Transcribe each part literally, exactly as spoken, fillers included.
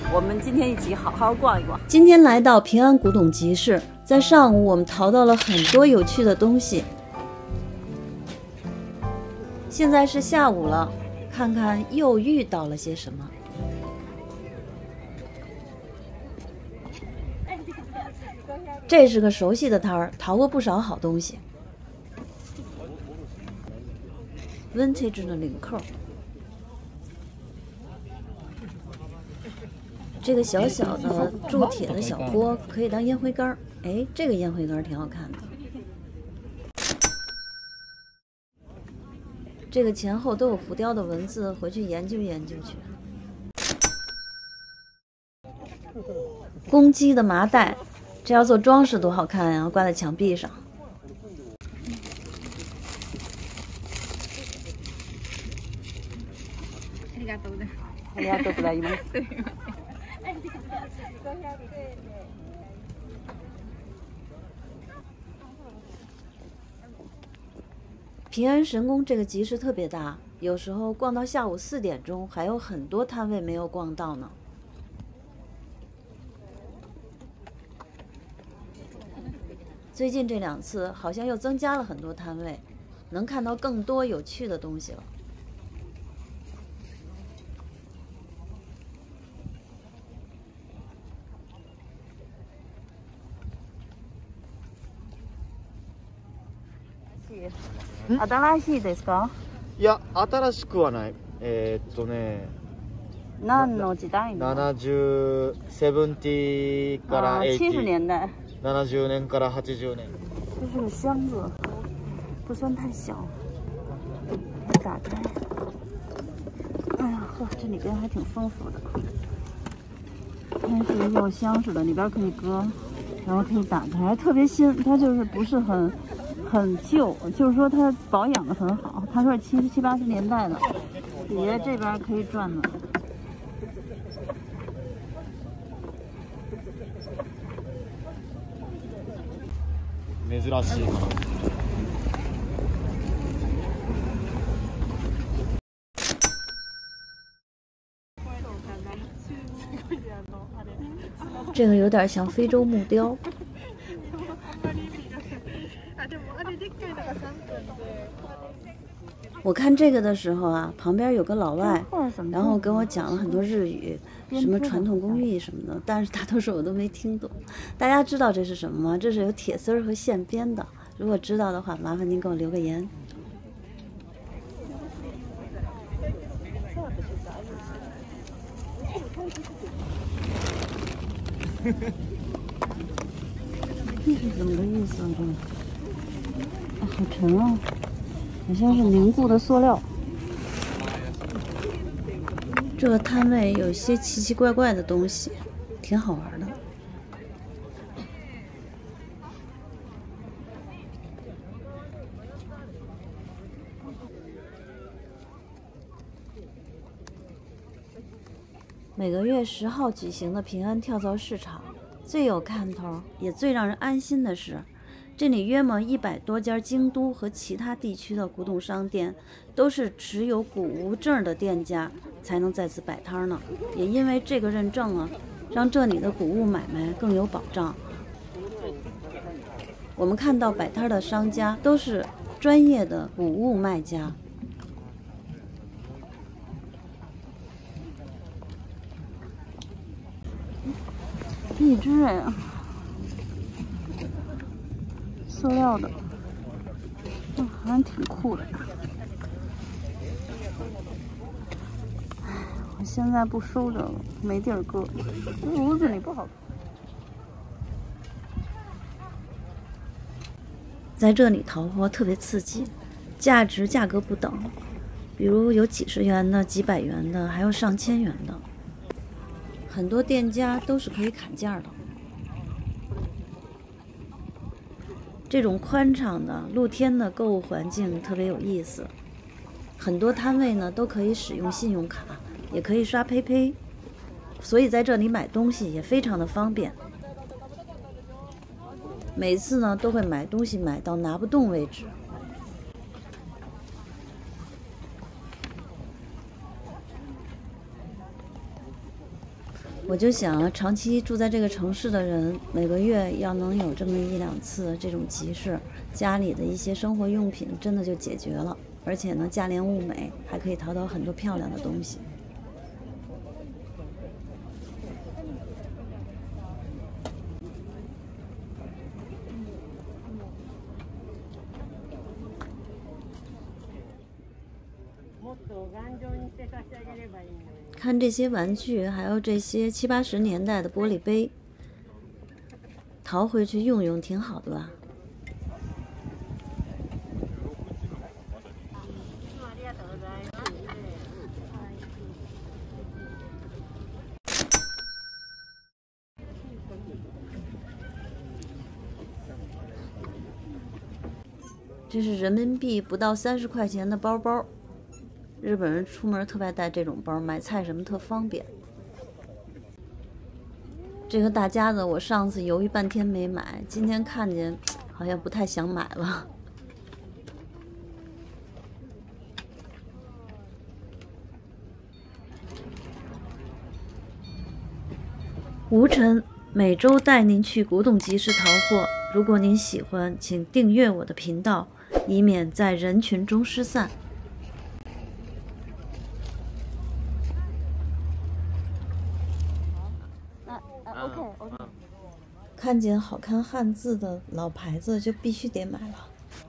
我们今天一起好好逛一逛。 今天来到平安古董集市，在上午我们淘到了很多有趣的东西。现在是下午了，看看又遇到了些什么。这是个熟悉的摊儿，淘过不少好东西。Vintage 的领扣，这个小小的铸铁的小锅可以当烟灰缸。哎，这个烟灰缸挺好看的。这个前后都有浮雕的文字，回去研究研究去。公鸡的麻袋，这要做装饰多好看呀，挂在墙壁上。 ありがとうございます。 平安神宫这个集市特别大，有时候逛到下午四点钟，还有很多摊位没有逛到呢。最近这两次好像又增加了很多摊位，能看到更多有趣的东西了。 新しいですか？ いや、新しくはない。えー、っとね、 何の時代の？ ななじゅう、セブンティーからエイティー。七十年代。 ななじゅうねんからはちじゅうねん。 这是个箱子，不算太小。打开。哎呀呵，这里边还挺丰富的。它是个药箱似的，里边可以搁，然后可以打开，特别新。它就是不是很。很旧，就是说它保养的很好。他说是七十七八十年代的，底下这边可以转的。 珍しい。 这个有点像非洲木雕。我看这个的时候啊，旁边有个老外，然后跟我讲了很多日语，什么传统工艺什么的，但是大多数我都没听懂。大家知道这是什么吗？这是有铁丝和线编的。如果知道的话，麻烦您给我留个言。这是怎么个意思啊？这个，啊，好沉啊！好像是凝固的塑料。这个摊位有些奇奇怪怪的东西，挺好玩的。每个月十号举行的平安跳蚤市场，最有看头也最让人安心的是，这里约莫一百多家京都和其他地区的古董商店，都是持有古物证的店家才能在此摆摊呢。也因为这个认证啊，让这里的古物买卖更有保障。我们看到摆摊的商家都是专业的古物卖家。一只哎，塑料的，嗯，还挺酷的。哎，我现在不收着了，没地儿搁，屋子里不好。在这里淘货特别刺激，价值价格不等，比如有几十元的、几百元的，还有上千元的。很多店家都是可以砍价的。这种宽敞的露天的购物环境特别有意思。很多摊位呢都可以使用信用卡，也可以刷 PayPay， 所以在这里买东西也非常的方便。每次呢都会买东西买到拿不动为止。 我就想啊，长期住在这个城市的人，每个月要能有这么一两次这种集市，家里的一些生活用品真的就解决了，而且呢，价廉物美，还可以淘到很多漂亮的东西。看这些玩具，还有这些七八十年代的玻璃杯，淘回去用用挺好的吧？这是人民币不到三十块钱的包包。日本人出门特别带这种包，买菜什么特方便。这个大夹子我上次犹豫半天没买，今天看见好像不太想买了。吴晨每周带您去古董集市淘货，如果您喜欢，请订阅我的频道，以免在人群中失散。 OK OK。 看见好看汉字的老牌子就必须得买了。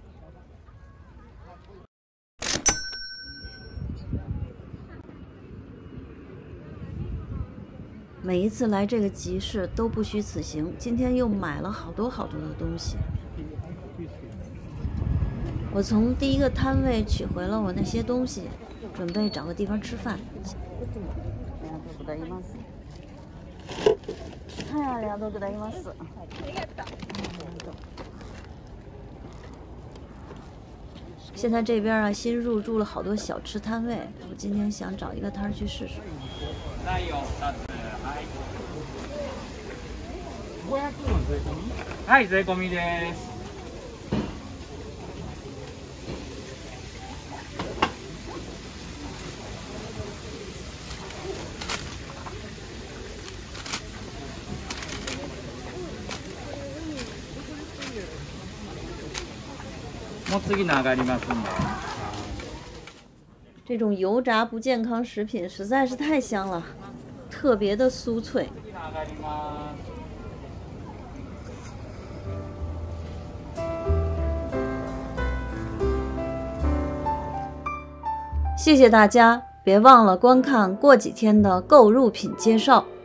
每一次来这个集市都不虚此行，今天又买了好多好多的东西。我从第一个摊位取回了我那些东西，准备找个地方吃饭。 はい、ありがとうございます。 现在这边啊，新入驻了好多小吃摊位，我今天想找一个摊去试试。 はい、税込みです。もう次の上がりますんで。 这种油炸不健康食品实在是太香了，特别的酥脆。谢谢大家，别忘了观看过几天的购入品介绍。